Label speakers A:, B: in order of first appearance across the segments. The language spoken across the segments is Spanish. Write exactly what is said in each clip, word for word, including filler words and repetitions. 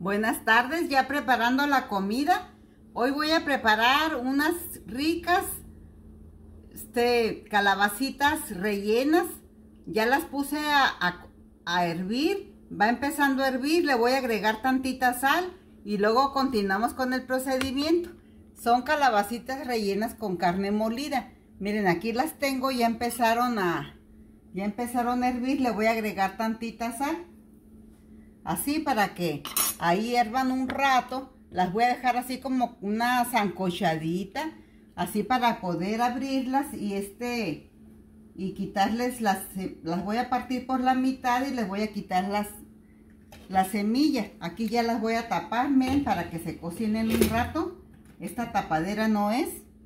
A: Buenas tardes, ya preparando la comida. Hoy voy a preparar unas ricas este, calabacitas rellenas. Ya las puse a, a, a hervir. Va empezando a hervir, le voy a agregar tantita sal y luego continuamos con el procedimiento. Son calabacitas rellenas con carne molida. Miren, aquí las tengo, ya empezaron a, ya empezaron a hervir. Le voy a agregar tantita sal. Así para que ahí hiervan un rato. Las voy a dejar así como una sancochadita, así para poder abrirlas y este y quitarles las, las voy a partir por la mitad y les voy a quitar las, las semillas. Aquí ya las voy a tapar, miren, para que se cocinen un rato. Esta tapadera no es.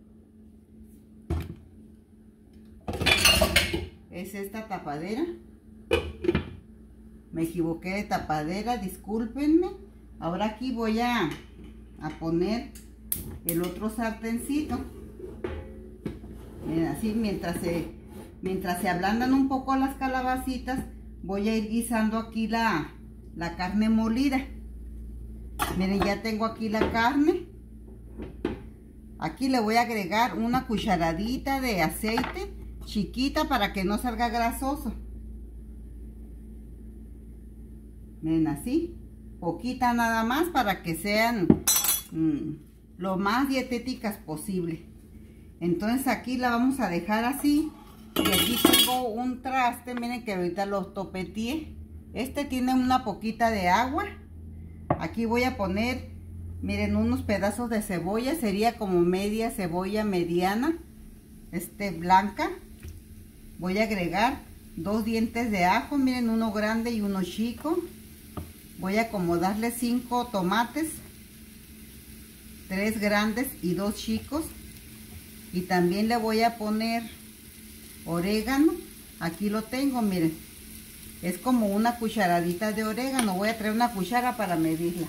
A: Es esta tapadera. Me equivoqué de tapadera, discúlpenme. Ahora aquí voy a, a poner el otro sartencito. Miren, así mientras se, mientras se ablandan un poco las calabacitas, voy a ir guisando aquí la, la carne molida. Miren, ya tengo aquí la carne. Aquí le voy a agregar una cucharadita de aceite chiquita para que no salga grasoso. Miren, así, poquita nada más para que sean mmm, lo más dietéticas posible. Entonces aquí la vamos a dejar así. Y aquí tengo un traste, miren que ahorita lo topeteé. Este tiene una poquita de agua. Aquí voy a poner, miren, unos pedazos de cebolla. Sería como media cebolla mediana, este blanca. Voy a agregar dos dientes de ajo, miren, uno grande y uno chico. Voy a acomodarle cinco tomates, tres grandes y dos chicos. Y también le voy a poner orégano. Aquí lo tengo, miren. Es como una cucharadita de orégano. Voy a traer una cuchara para medirla,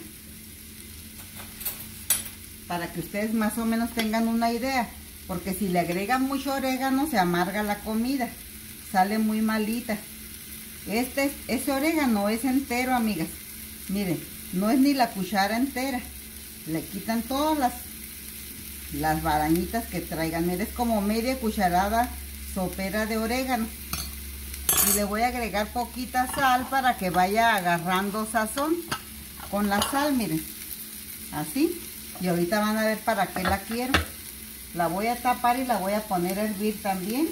A: para que ustedes más o menos tengan una idea. Porque si le agregan mucho orégano se amarga la comida. Sale muy malita. Este, ese orégano es entero, amigas. Miren, no es ni la cuchara entera. Le quitan todas las, las barañitas que traigan. Miren, es como media cucharada sopera de orégano. Y le voy a agregar poquita sal para que vaya agarrando sazón. Con la sal, miren. Así. Y ahorita van a ver para qué la quiero. La voy a tapar y la voy a poner a hervir también.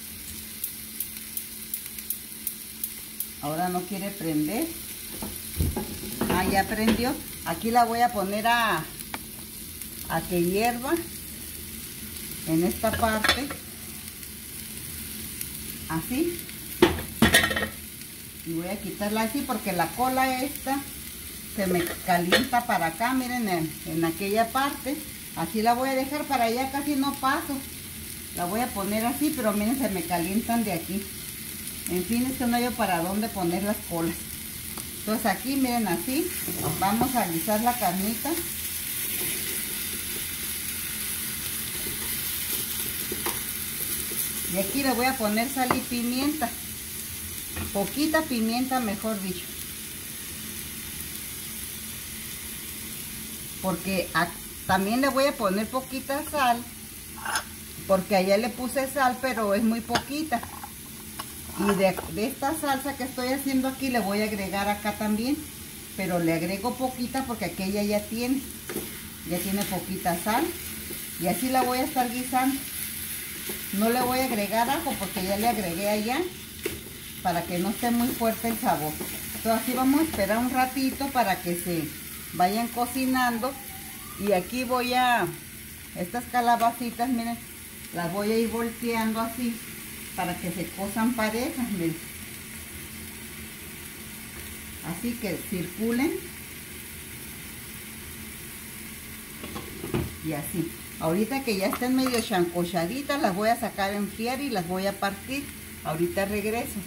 A: Ahora no quiere prender. Ah, ya prendió. Aquí la voy a poner a, a que hierva en esta parte. Así. Y voy a quitarla así porque la cola esta se me calienta para acá. Miren, en, en aquella parte. Así la voy a dejar, para allá casi no paso. La voy a poner así, pero miren, se me calientan de aquí. En fin, es que no hay para dónde poner las colas. Entonces aquí, miren, así, vamos a guisar la carnita. Y aquí le voy a poner sal y pimienta. Poquita pimienta, mejor dicho. Porque a, también le voy a poner poquita sal. Porque allá le puse sal, pero es muy poquita. Y de, de esta salsa que estoy haciendo aquí le voy a agregar acá también. Pero le agrego poquita porque aquella ya tiene. Ya tiene poquita sal. Y así la voy a estar guisando. No le voy a agregar ajo porque ya le agregué allá. Para que no esté muy fuerte el sabor. Entonces así vamos a esperar un ratito para que se vayan cocinando. Y aquí voy a... Estas calabacitas, miren. Las voy a ir volteando así. Para que se cosan parejas, miren. Así que circulen. Y así. Ahorita que ya estén medio chancochaditas, las voy a sacar a enfriar y las voy a partir. Ahorita regreso.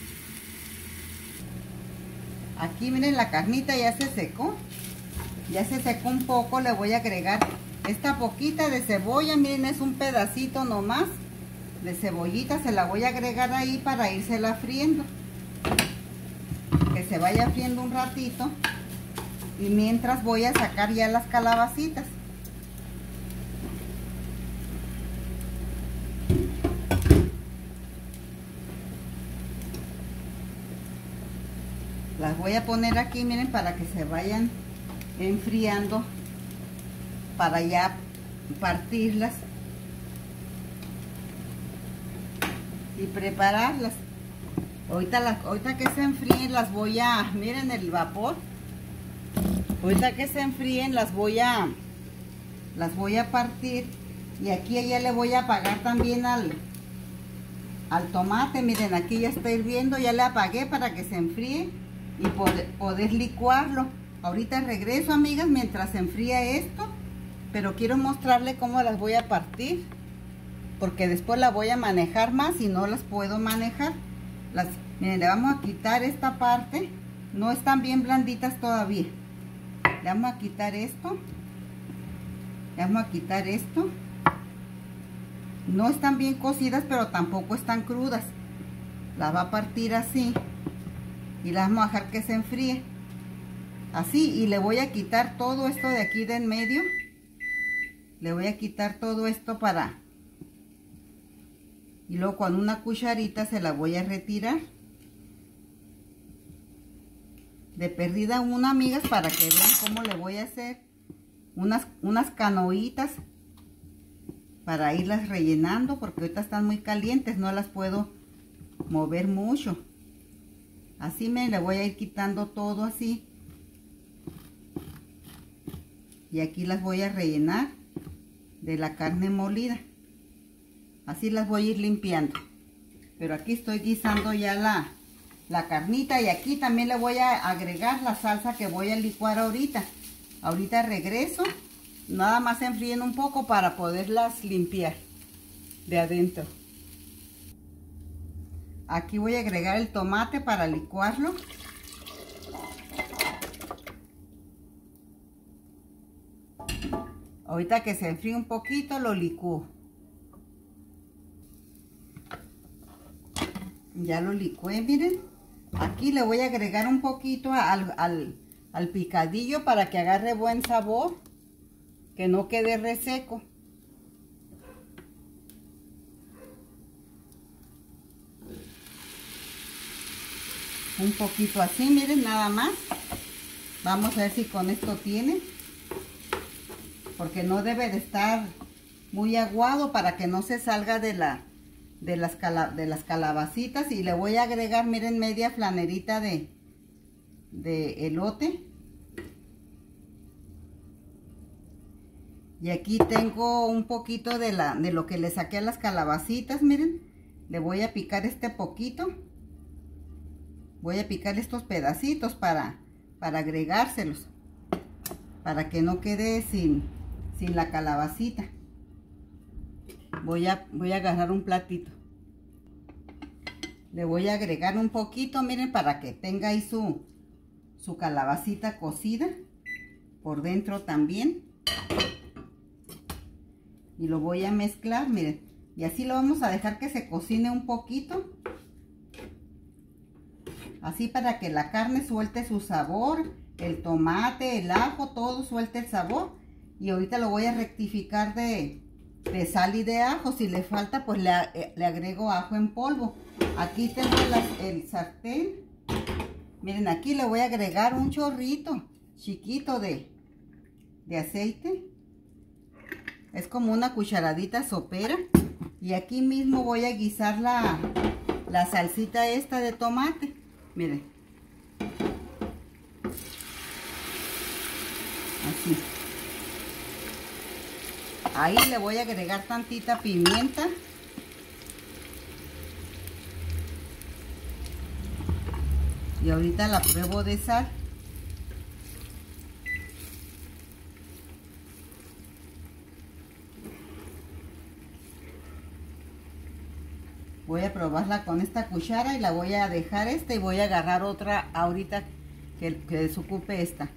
A: Aquí miren, la carnita ya se secó. Ya se secó un poco. Le voy a agregar esta poquita de cebolla. Miren, es un pedacito nomás de cebollita. Se la voy a agregar ahí para írsela friendo. Que se vaya friendo un ratito. Y mientras voy a sacar ya las calabacitas. Las voy a poner aquí, miren, para que se vayan enfriando, para ya partirlas y prepararlas. Ahorita, las, ahorita que se enfríen las voy a, miren el vapor. Ahorita que se enfríen las voy a, las voy a partir. Y aquí ya le voy a apagar también al, al tomate. Miren, aquí ya está hirviendo, ya le apagué para que se enfríe y poder, poder licuarlo. Ahorita regreso, amigas, mientras se enfría esto, pero quiero mostrarle cómo las voy a partir, porque después la voy a manejar más y no las puedo manejar. Las, miren, le vamos a quitar esta parte, no están bien blanditas todavía. Le vamos a quitar esto, le vamos a quitar esto. No están bien cocidas, pero tampoco están crudas. La va a partir así y la vamos a dejar que se enfríe así. Y le voy a quitar todo esto de aquí de en medio. Le voy a quitar todo esto para, y luego con una cucharita se la voy a retirar. De perdida una, amigas, para que vean cómo le voy a hacer unas, unas canoitas para irlas rellenando, porque ahorita están muy calientes, no las puedo mover mucho. Así me le voy a ir quitando todo así. Y aquí las voy a rellenar de la carne molida. Así las voy a ir limpiando. Pero aquí estoy guisando ya la, la carnita. Y aquí también le voy a agregar la salsa que voy a licuar ahorita. Ahorita regreso. Nada más se enfríen un poco para poderlas limpiar de adentro. Aquí voy a agregar el tomate para licuarlo. Ahorita que se enfríe un poquito lo licúo. Ya lo licué, miren. Aquí le voy a agregar un poquito al, al, al picadillo para que agarre buen sabor, que no quede reseco. Un poquito así, miren, nada más. Vamos a ver si con esto tiene, porque no debe de estar muy aguado para que no se salga de la de las cala, de las calabacitas. Y le voy a agregar, miren, media flanerita de de elote. Y aquí tengo un poquito de la de lo que le saqué a las calabacitas, miren. Le voy a picar este poquito. Voy a picar estos pedacitos para para agregárselos, para que no quede sin sin la calabacita. Voy a, voy a agarrar un platito. Le voy a agregar un poquito, miren, para que tenga ahí su, su calabacita cocida por dentro también. Y lo voy a mezclar, miren. Y así lo vamos a dejar que se cocine un poquito. Así para que la carne suelte su sabor, el tomate, el ajo, todo suelte el sabor. Y ahorita lo voy a rectificar de... de sal y de ajo. Si le falta, pues le, le agrego ajo en polvo. Aquí tengo la, el sartén. Miren, aquí le voy a agregar un chorrito chiquito de, de aceite. Es como una cucharadita sopera. Y aquí mismo voy a guisar la, la salsita esta de tomate. Miren. Así. Ahí le voy a agregar tantita pimienta. Y ahorita la pruebo de sal. Voy a probarla con esta cuchara y la voy a dejar esta y voy a agarrar otra ahorita que, que desocupe esta.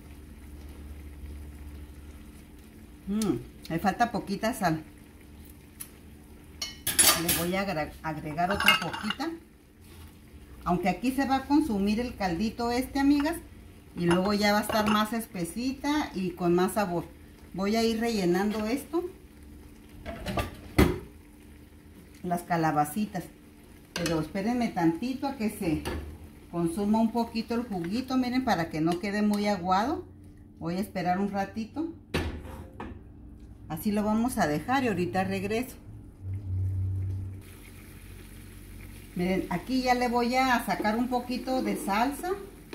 A: Mmm. Me falta poquita sal. Le voy a agregar otra poquita. Aunque aquí se va a consumir el caldito este, amigas, y luego ya va a estar más espesita y con más sabor. Voy a ir rellenando esto, las calabacitas, pero espérenme tantito a que se consuma un poquito el juguito, miren, para que no quede muy aguado. Voy a esperar un ratito, así lo vamos a dejar y ahorita regreso. Miren, aquí ya le voy a sacar un poquito de salsa.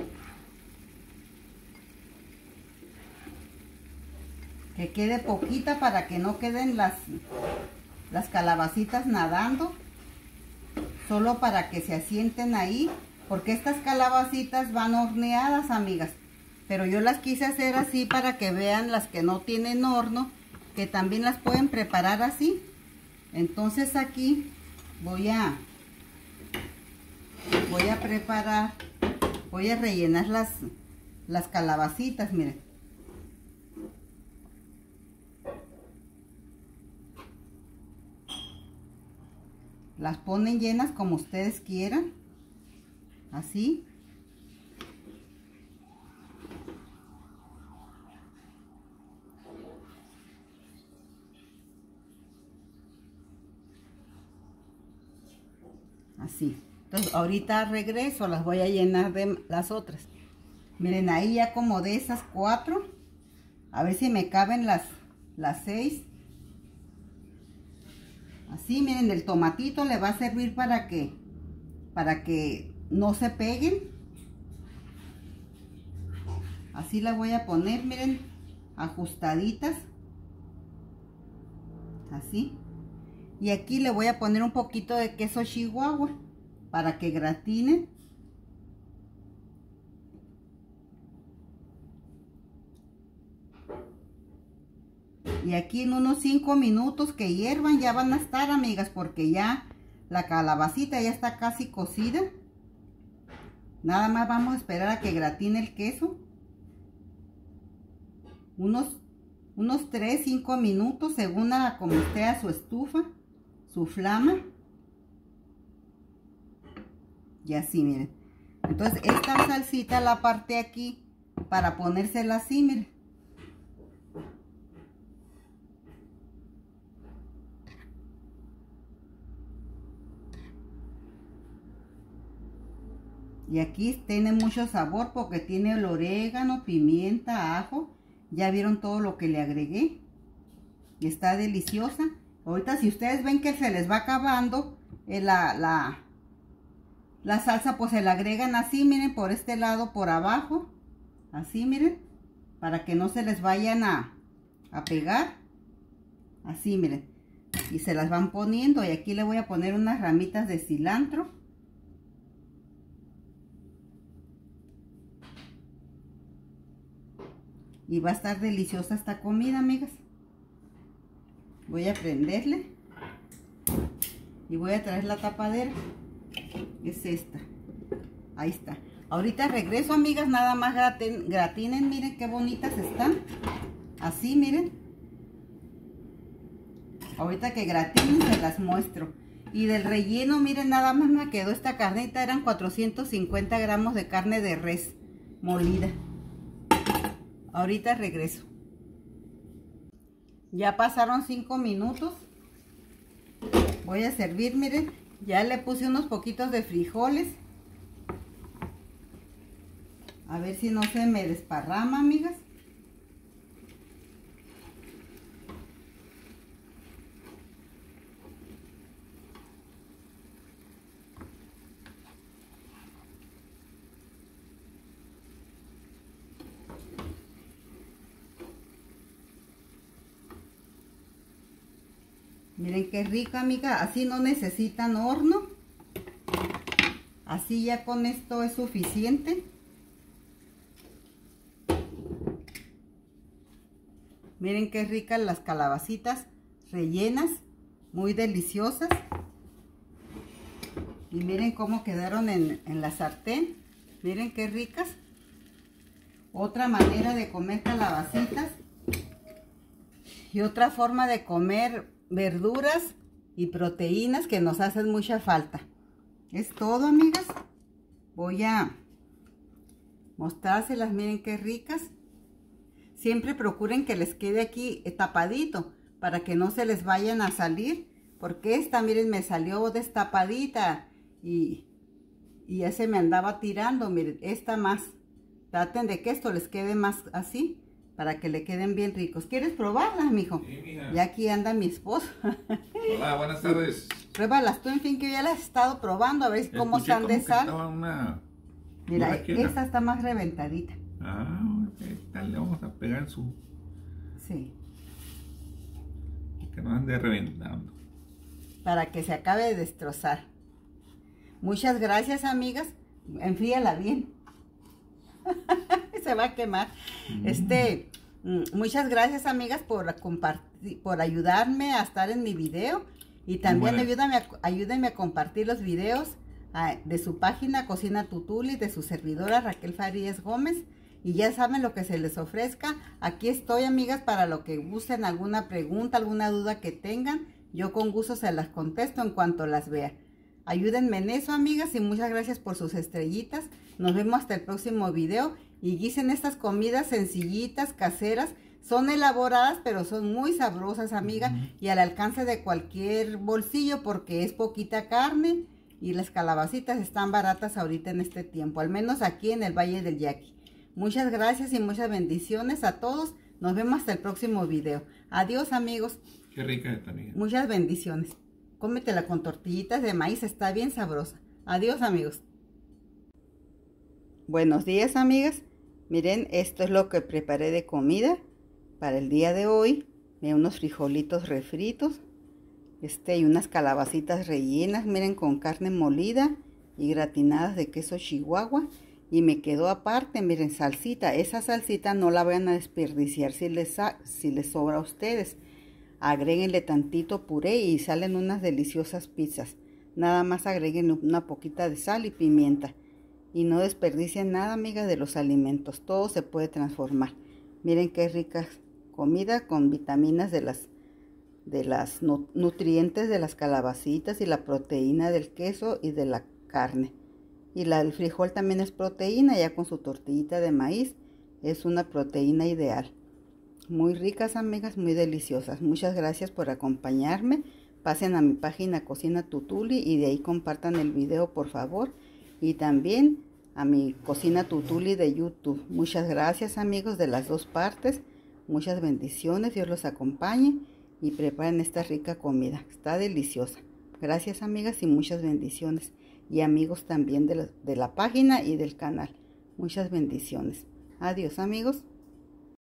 A: Que quede poquita para que no queden las, las calabacitas nadando. Solo para que se asienten ahí. Porque estas calabacitas van horneadas, amigas. Pero yo las quise hacer así para que vean las que no tienen horno, que también las pueden preparar así. Entonces aquí voy a... Voy a preparar, voy a rellenar las, las calabacitas, miren. Las ponen llenas como ustedes quieran, así. Así. Entonces ahorita regreso, las voy a llenar de las otras. Miren, ahí ya acomodé esas cuatro. A ver si me caben las, las seis. Así, miren, el tomatito le va a servir para que, para que no se peguen. Así la voy a poner, miren, ajustaditas. Así. Y aquí le voy a poner un poquito de queso Chihuahua para que gratine. Y aquí en unos cinco minutos que hiervan ya van a estar, amigas, porque ya la calabacita ya está casi cocida. Nada más vamos a esperar a que gratine el queso. Unos, unos tres, cinco minutos según a como esté a su estufa, su flama. Y así, miren. Entonces esta salsita la parte aquí para ponérsela así, miren. Y aquí tiene mucho sabor porque tiene el orégano, pimienta, ajo. Ya vieron todo lo que le agregué. Y está deliciosa. Ahorita si ustedes ven que se les va acabando eh, la, la, la salsa, pues se la agregan así, miren, por este lado, por abajo. Así, miren. Para que no se les vayan a, a pegar. Así, miren. Y se las van poniendo. Y aquí le voy a poner unas ramitas de cilantro. Y va a estar deliciosa esta comida, amigas. Voy a prenderle. Y voy a traer la tapadera. Es esta. Ahí está. Ahorita regreso, amigas. Nada más gratin, gratinen. Miren qué bonitas están. Así, miren. Ahorita que gratinen se las muestro. Y del relleno, miren, nada más me quedó esta carnita. Eran cuatrocientos cincuenta gramos de carne de res molida. Ahorita regreso. Ya pasaron cinco minutos. Voy a servir, miren. Ya le puse unos poquitos de frijoles. A ver si no se me desparrama, amigas. Miren qué rica, amiga. Así no necesitan horno. Así ya con esto es suficiente. Miren qué ricas las calabacitas rellenas. Muy deliciosas. Y miren cómo quedaron en, en la sartén. Miren qué ricas. Otra manera de comer calabacitas. Y otra forma de comer verduras y proteínas que nos hacen mucha falta. Es todo, amigas. Voy a mostrárselas. Miren qué ricas. Siempre procuren que les quede aquí tapadito para que no se les vayan a salir. Porque esta, miren, me salió destapadita y, y ya se me andaba tirando. Miren, esta más. Traten de que esto les quede más así para que le queden bien ricos. ¿Quieres probarlas, mijo?
B: Sí, mija.
A: Ya aquí anda mi esposo.
B: Hola, buenas tardes.
A: Pruébalas tú, en fin, que yo ya las he estado probando a ver cómo
B: Escuché
A: están
B: como
A: de
B: que
A: sal.
B: estaba una...
A: Mira,
B: una quena.
A: esta está más reventadita.
B: Ah, esta le vamos a pegar en su...
A: Sí.
B: Que no ande reventando.
A: Para que se acabe de destrozar. Muchas gracias, amigas. Enfríala bien. Se va a quemar. Mm. Este, muchas gracias, amigas, por compartir, por ayudarme a estar en mi video. Y también bueno. ayúdame a, ayúdenme a compartir los videos a, de su página Cocina Tutuli, de su servidora Raquel Farías Gómez. Y ya saben lo que se les ofrezca. Aquí estoy, amigas, para lo que gusten, alguna pregunta, alguna duda que tengan. Yo con gusto se las contesto en cuanto las vea. Ayúdenme en eso, amigas, y muchas gracias por sus estrellitas. Nos vemos hasta el próximo video. Y guisen estas comidas sencillitas, caseras. Son elaboradas, pero son muy sabrosas, amiga. Uh-huh. Y al alcance de cualquier bolsillo, porque es poquita carne. Y las calabacitas están baratas ahorita en este tiempo. Al menos aquí en el Valle del Yaqui. Muchas gracias y muchas bendiciones a todos. Nos vemos hasta el próximo video. Adiós, amigos.
B: Qué rica esta, amiga.
A: Muchas bendiciones. Cómetela con tortillitas de maíz, está bien sabrosa. Adiós, amigos. Buenos días, amigas. Miren, esto es lo que preparé de comida para el día de hoy. Miren, unos frijolitos refritos. Este, y unas calabacitas rellenas, miren, con carne molida y gratinadas de queso chihuahua. Y me quedó aparte, miren, salsita. Esa salsita no la vayan a desperdiciar si les, si les sobra a ustedes. Agréguenle tantito puré y salen unas deliciosas pizzas. Nada más agréguenle una poquita de sal y pimienta. Y no desperdicien nada, amigas, de los alimentos. Todo se puede transformar. Miren qué rica comida con vitaminas de las, de las nutrientes de las calabacitas y la proteína del queso y de la carne. Y la del frijol también es proteína, ya con su tortillita de maíz. Es una proteína ideal. Muy ricas, amigas, muy deliciosas. Muchas gracias por acompañarme. Pasen a mi página Cocina Tutuli y de ahí compartan el video, por favor. Y también a mi Cocina Tutuli de YouTube. Muchas gracias, amigos, de las dos partes. Muchas bendiciones. Dios los acompañe y preparen esta rica comida. Está deliciosa. Gracias, amigas, y muchas bendiciones. Y amigos también de la, de la página y del canal. Muchas bendiciones. Adiós, amigos.